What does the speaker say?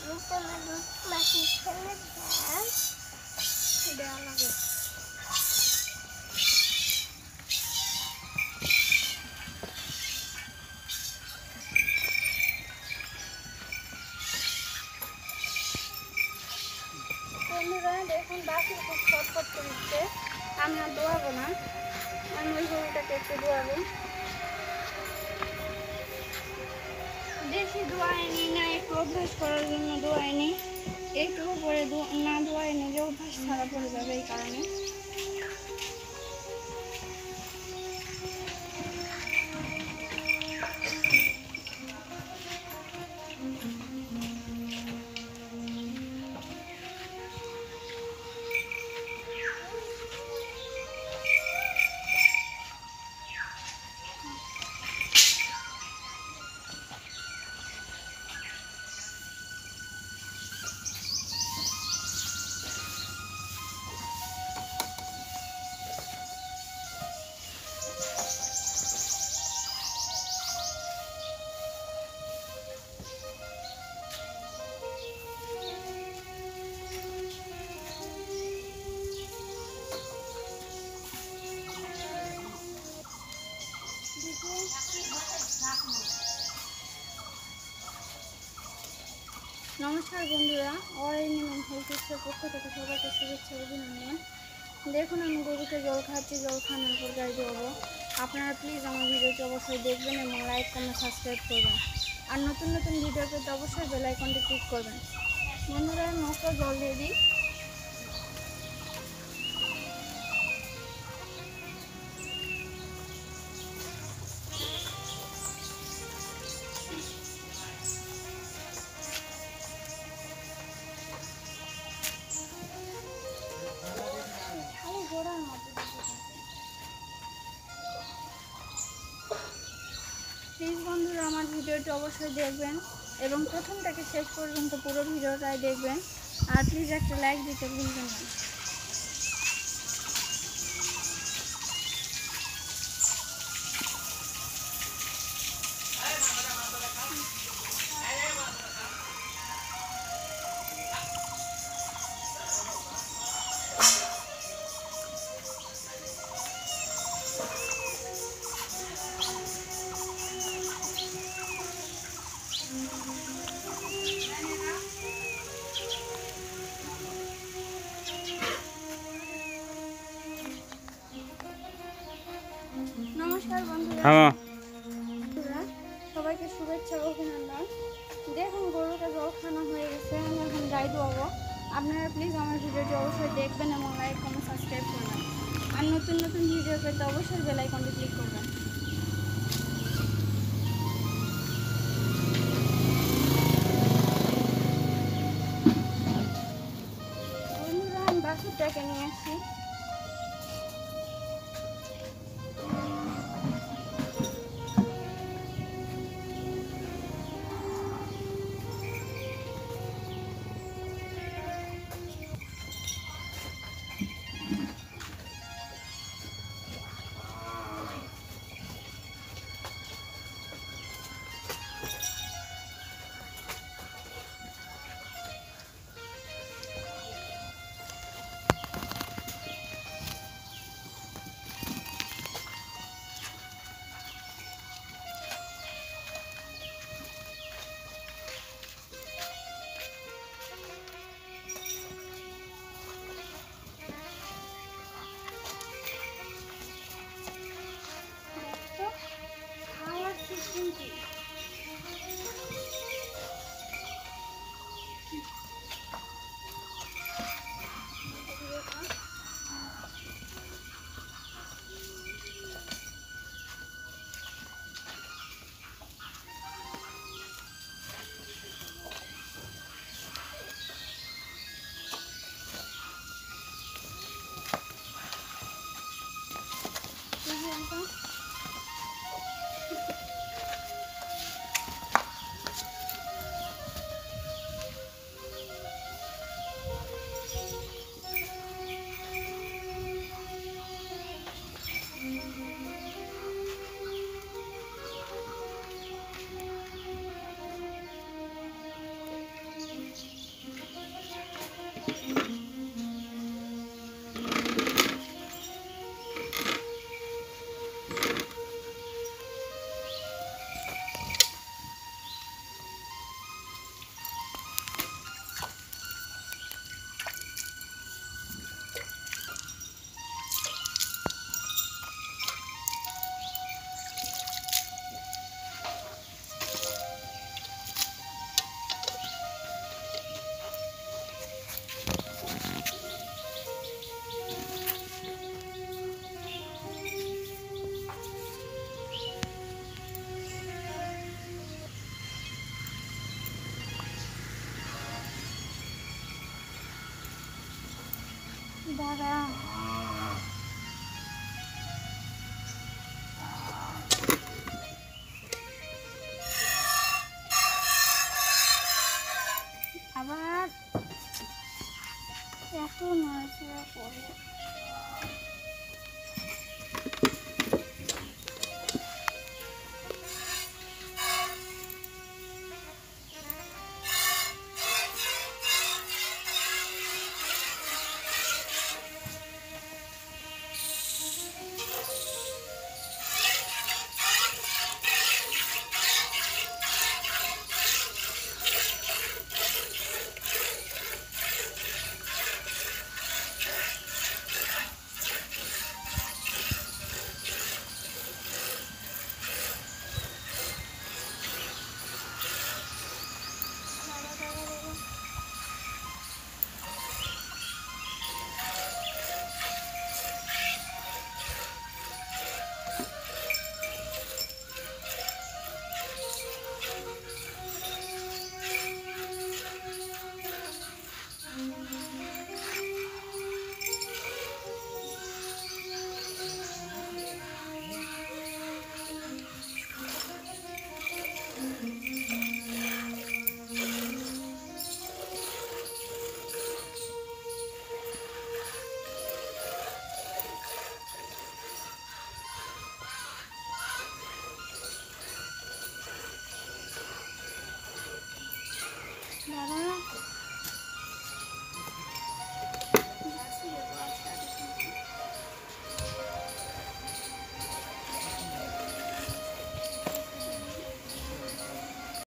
রূপমের দুধ মাখি খেলে দেওয়া লাগে। বন্ধুরা দেখুন বাসি খুব ছটফট করছে, আমি আর দোয়াবো না, আমি ওই গরুটাকে একটু দোয়াবো। বেশি দোয়াইনি না, একটু অভ্যাস করার জন্য দোয়াইনি, একটু পরে না দোয়াইনি যে অভ্যাস ছাড়া পড়ে যাবে এই কারণে। নমস্কার বন্ধুরা, অরিজিনাল হেলথের পক্ষ থেকে সবাইকে শুভেচ্ছা অভিনন্দন। দেখুন আমি গরুকে জল খাচ্ছি, জল খাওয়ানোর পর গাড়ি দেবো। আপনারা প্লিজ আমার ভিডিওটি অবশ্যই দেখবেন এবং লাইক কমেন্ট সাবস্ক্রাইব করবেন, আর নতুন নতুন ভিডিও পেতে অবশ্যই বেল আইকনটি ক্লিক করবেন। বন্ধুরা নৌকা জল দিয়ে দিই। প্লিজ বন্ধুরা আমার ভিডিওটি অবশ্যই দেখবেন এবং প্রথম থেকে শেষ পর্যন্ত পুরো ভিডিওটাই দেখবেন, আর প্লিজ একটা লাইক দিতে ভুলবেন না। নমস্কার বন্ধুরা, সবাইকে শুভেচ্ছা অভিনন্দন। দেখুন গরুকে জল খাওয়ানো হয়ে গেছে, আমি এখন গাই দেবো। আপনারা প্লিজ আমার ভিডিওটি অবশ্যই দেখবেন এবং লাইক কমেন্ট সাবস্ক্রাইব করবেন, আর নতুন নতুন ভিডিও পেতে অবশ্যই বেল আইকনটি ক্লিক করবেন। বন্ধুরা আমি বাছুরটাকে নিয়ে আসি। দাঁড়া, আবার এখন আছে পরে। দাঁড়া।